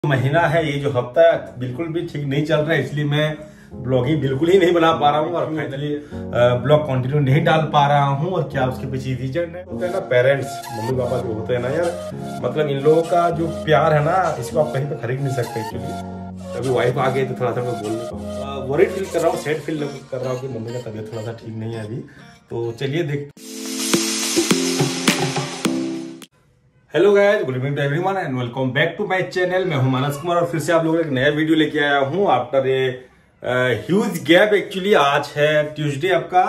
महीना है, ये जो हफ्ता बिल्कुल भी ठीक नहीं चल रहा है, इसलिए मैं ब्लॉगिंग बिल्कुल ही नहीं बना पा रहा हूँ और फाइनली ब्लॉग कंटिन्यू नहीं डाल पा रहा हूँ। और क्या उसके पीछे रीजन है, होता है ना पेरेंट्स, मम्मी पापा जो होते हैं ना यार, मतलब इन लोगों का जो प्यार है ना, इसको आप कहीं पे खरीद नहीं सकते। एक्चुअली अभी वाइफ आ गई तो थोड़ा सा मैं बोल नहीं पाऊँ, वरीड फील कर रहा हूँ, सैड फील कर रहा हूँ कि मम्मी का तबीयत थोड़ा सा ठीक नहीं है अभी। तो चलिए देख। Hello guys, good evening to everyone and welcome back to my channel. मैं हूं मानस कुमार और फिर से आप लोगों को एक नया वीडियो लेके आया हूं after a huge gap. Actually आज है ट्यूसडे, आपका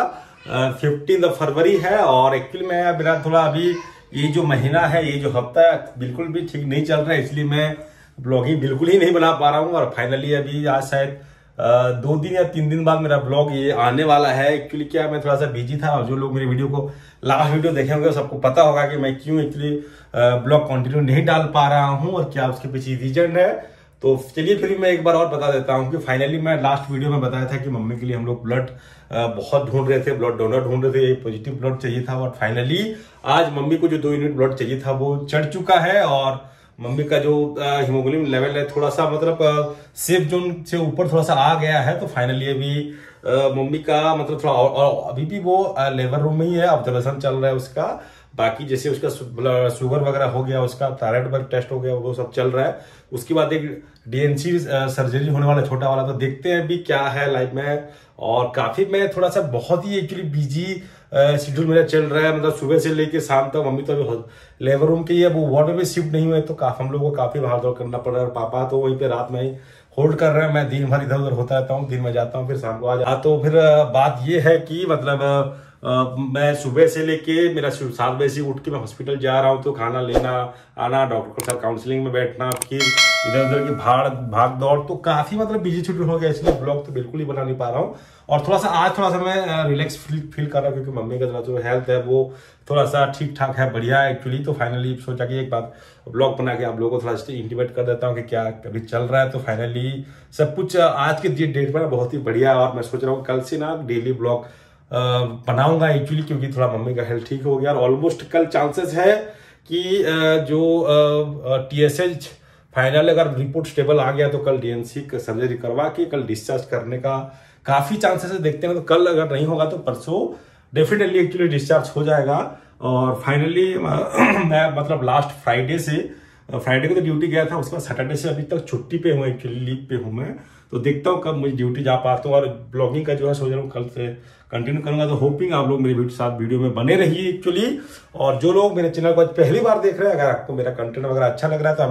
15 फरवरी है और एक्चुअली मैं मेरा थोड़ा अभी ये जो महीना है, ये जो हफ्ता बिल्कुल भी ठीक नहीं चल रहा है, इसलिए मैं ब्लॉगिंग बिल्कुल ही नहीं बना पा रहा हूँ। और फाइनली अभी आज शायद 2 दिन या 3 दिन बाद मेरा ब्लॉग ये आने वाला है। एक्चुअली क्या, मैं थोड़ा सा बिजी था और जो लोग मेरे वीडियो को लास्ट वीडियो देखे होंगे सबको पता होगा कि मैं क्यों एक्चुअली ब्लॉग कंटिन्यू नहीं डाल पा रहा हूं और क्या उसके पीछे रीजन है। तो चलिए फिर मैं एक बार और बता देता हूं कि फाइनली मैं लास्ट वीडियो में बताया था कि मम्मी के लिए हम लोग ब्लड बहुत ढूंढ रहे थे, ब्लड डोनर ढूंढ रहे थे, पॉजिटिव ब्लड चाहिए था। और फाइनली आज मम्मी को जो 2 यूनिट ब्लड चाहिए था वो चढ़ चुका है और मम्मी का जो हीमोग्लोबिन लेवल है थोड़ा सा मतलब सेफ जोन से ऊपर थोड़ा सा आ गया है। तो फाइनली अभी मम्मी का मतलब थोड़ा और अभी भी वो लेबर रूम में ही है, ऑब्जर्वेशन चल रहा है उसका। बाकी जैसे उसका शुगर वगैरह हो गया, उसका थायराइड वगैरह टेस्ट हो गया, वो सब चल रहा है। उसके बाद एक डीएनसी सर्जरी होने वाला छोटा वाला, तो देखते हैं अभी क्या है लाइफ में। और काफी मैं थोड़ा सा बहुत ही एक्चुअली बिजी शेड्यूल मेरा चल रहा है, मतलब सुबह से लेके शाम तक। मम्मी तो अभी लेबर रूम के ही है, वो वार्ड में भी शिफ्ट नहीं हुए, तो हम लोगों को काफी भाग दौड़ करना पड़ रहा है। और पापा तो वहीं पे रात में ही होल्ड कर रहे हैं, मैं दिन भर इधर उधर होता रहता हूँ, दिन में जाता हूँ फिर शाम को आ जाता। तो फिर बात ये है कि मतलब मैं सुबह से लेके मेरा 7 बजे से उठ के मैं हॉस्पिटल जा रहा हूँ, तो खाना लेना आना, डॉक्टर के साथ काउंसलिंग में बैठना, फिर इधर उधर की भाग दौड़, तो काफी मतलब बिजी शेड्यूल हो गया, इसलिए ब्लॉग तो बिल्कुल ही बना नहीं पा रहा हूँ। और थोड़ा सा आज थोड़ा सा मैं रिलैक्स फील कर रहा हूँ क्योंकि मम्मी का जो हेल्थ है वो थोड़ा सा ठीक ठाक है, बढ़िया है एक्चुअली। तो फाइनली सोचा कि एक बात ब्लॉग बना के आप लोगों को थोड़ा सा इंटीमेट कर देता हूँ कि क्या अभी चल रहा है। तो फाइनली सब कुछ आज के डेट में बहुत ही बढ़िया, और मैं सोच रहा हूँ कल से ना डेली ब्लॉग बनाऊंगा एक्चुअली, क्योंकि थोड़ा मम्मी का हेल्थ ठीक हो गया। और ऑलमोस्ट कल चांसेस है कि जो TSH फाइनल अगर रिपोर्ट स्टेबल आ गया तो कल डीएनसी सर्जरी करवा के कल डिस्चार्ज करने का काफी चांसेस है, देखते हैं। तो कल अगर नहीं होगा तो परसों डेफिनेटली एक्चुअली डिस्चार्ज हो जाएगा। और फाइनली मैं मतलब लास्ट फ्राइडे को तो ड्यूटी गया था, उसके बाद सैटरडे से अभी तक छुट्टी पे हूँ, एक्चुअली लीव पे हूँ मैं। तो देखता हूँ कब मुझे ड्यूटी जा पाता हूँ। और ब्लॉगिंग का जो है सोच रहा हूँ कल से कंटिन्यू करूंगा। तो होपिंग आप लोग मेरे साथ वीडियो में बने रहिए एक्चुअली। और जो लोग मेरे चैनल को आज पहली बार देख रहे हैं, अगर आपको मेरा कंटेंट वगैरह अच्छा लग रहा है तो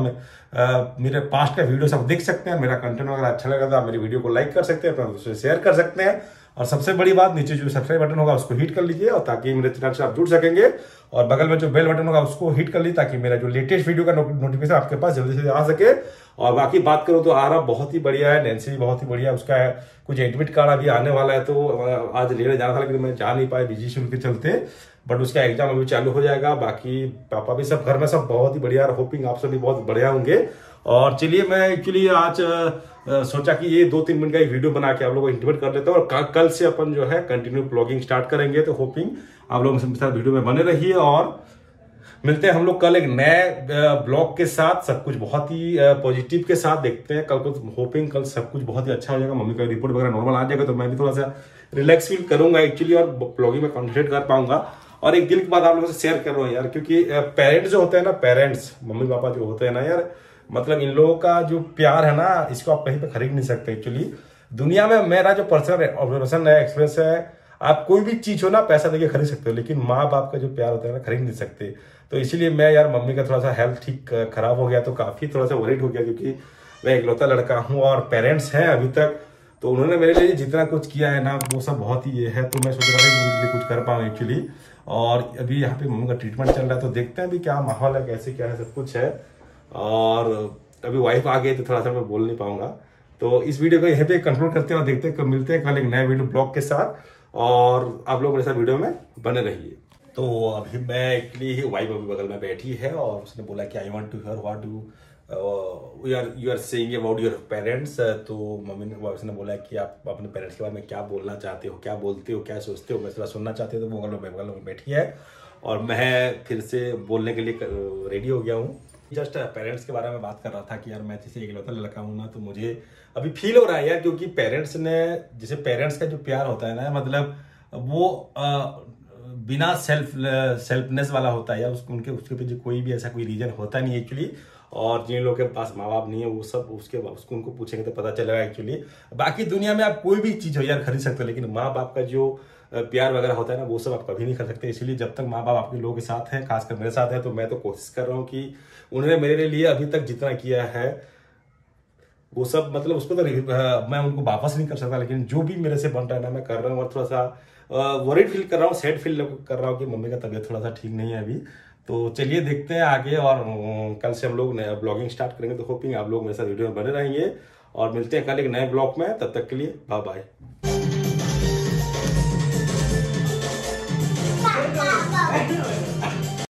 आप मेरे पास्ट का वीडियो सब देख सकते हैं। मेरा कंटेंट वगैरह अच्छा लग रहा है तो आप मेरी वीडियो को लाइक कर सकते हैं, अपना दोस्तों से शेयर कर सकते हैं। और सबसे बड़ी बात, नीचे जो सब्सक्राइब बटन होगा उसको हिट कर लीजिए, और ताकि मेरे चैनल से आप जुड़ सकेंगे। और बगल में जो बेल बटन होगा उसको हिट कर लीजिए, ताकि मेरा जो लेटेस्ट वीडियो का नोटिफिकेशन आपके पास जल्दी से आ सके। और बाकी बात करूं तो आरा बहुत ही बढ़िया है, नैन्सी भी बहुत ही बढ़िया है, उसका कुछ एडमिट कार्ड अभी आने वाला है, तो आज लेने जाना था लेकिन मैं जा नहीं पाया बिजी शेड्यूल के चलते। बट उसका एग्जाम अभी चालू हो जाएगा। बाकी पापा भी सब घर में सब बहुत ही बढ़िया, और होपिंग आप सभी बहुत बढ़िया होंगे। और चलिए मैं एक्चुअली आज सोचा कि ये 2-3 मिनट का एक वीडियो बना के आप लोगों को इंटीमेट कर लेता हूँ। और कल से अपन जो है कंटिन्यू ब्लॉगिंग स्टार्ट करेंगे। तो होपिंग आप लोग मेरे साथ वीडियो में बने रहिए, और मिलते हैं हम लोग कल एक नए ब्लॉग के साथ, सब कुछ बहुत ही पॉजिटिव के साथ। देखते हैं कल को, होपिंग कल सब कुछ बहुत ही अच्छा हो जाएगा, मम्मी का रिपोर्ट वगैरह नॉर्मल आ जाएगा तो मैं भी थोड़ा सा रिलैक्स फील करूंगा एक्चुअली, और ब्लॉगिंग में कॉन्सेंट्रेट कर पाऊंगा। और एक दिल की बात आप लोगों से शेयर कर रहा हूँ यार, क्योंकि पेरेंट्स जो होते हैं ना, पेरेंट्स मम्मी पापा जो होते हैं ना यार, मतलब इन लोगों का जो प्यार है ना, इसको आप कहीं पे खरीद नहीं सकते एक्चुअली। दुनिया में मेरा जो पर्सनल ऑब्जर्वेशन है, एक्सपीरियंस है, आप कोई भी चीज हो ना पैसा देके खरीद सकते हो, लेकिन माँ बाप का जो प्यार होता है ना खरीद नहीं सकते। तो इसीलिए मैं यार, मम्मी का थोड़ा सा हेल्थ ठीक खराब हो गया तो काफी थोड़ा सा वरीड हो गया, क्योंकि मैं इकलौता लड़का हूँ और पेरेंट्स हैं अभी तक, तो उन्होंने मेरे लिए जितना कुछ किया है ना वो सब बहुत ही ये है। तो मैं सोच रहा था कि उनके लिए कुछ कर पाऊँ एक्चुअली। और अभी यहाँ पे मम्मी का ट्रीटमेंट चल रहा है, तो देखते हैं अभी क्या माहौल है, कैसे क्या है, सब कुछ है। और अभी वाइफ आ गई तो थोड़ा सा मैं बोल नहीं पाऊंगा। तो इस वीडियो को यहीं पे कंक्लूड करते हैं और देखते हैं कब मिलते हैं कल एक नए वीडियो ब्लॉग के साथ। और आप लोग मेरे साथ वीडियो में बने रहिए। तो अभी मैं एक्चुअली वाइफ अभी बगल में बैठी है और उसने बोला कि I want to hear what you are saying about your parents. तो मम्मी ने, उसने बोला कि आप अपने पेरेंट्स के बारे में क्या बोलना चाहते हो, क्या बोलते हो, क्या सोचते हो, मैं थोड़ा सुनना चाहते हो। तो बगल में बैठी है और मैं फिर से बोलने के लिए रेडी हो गया हूँ। जस्ट पेरेंट्स के बारे में बात कर रहा था कि यार मैं जैसे इकलौता लड़का हूं ना, तो मुझे अभी फील हो रहा है यार, क्योंकि पेरेंट्स ने, जैसे पेरेंट्स का जो प्यार होता है ना, मतलब वो बिना सेल्फनेस वाला होता है यार, उसके पीछे कोई भी ऐसा कोई रीजन होता नहीं एक्चुअली। और जिन लोगों के पास माँ बाप नहीं है वो सब उसको उनको पूछेंगे तो पता चलेगा एक्चुअली। बाकी दुनिया में आप कोई भी चीज हो यार खरीद सकते हो, लेकिन माँ बाप का जो प्यार वगैरह होता है ना, वो सब आप कभी नहीं कर सकते। इसीलिए जब तक माँ बाप आपके लोगों के साथ हैं, खासकर मेरे साथ है, तो मैं तो कोशिश कर रहा हूँ कि उन्होंने मेरे लिए अभी तक जितना किया है वो सब, मतलब उसको तो मैं उनको वापस नहीं कर सकता, लेकिन जो भी मेरे से बन रहा है ना मैं कर रहा हूँ। और थोड़ा सा वरीड फील कर रहा हूँ, सैड फील कर रहा हूँ कि मम्मी का तबीयत थोड़ा सा ठीक नहीं है अभी। तो चलिए देखते हैं आगे, और कल से हम लोग नया ब्लॉगिंग स्टार्ट करेंगे, तो होपिंग आप लोग मेरे साथ वीडियो में बने रहेंगे। और मिलते हैं कल एक नए ब्लॉग में, तब तक के लिए बाय बाय।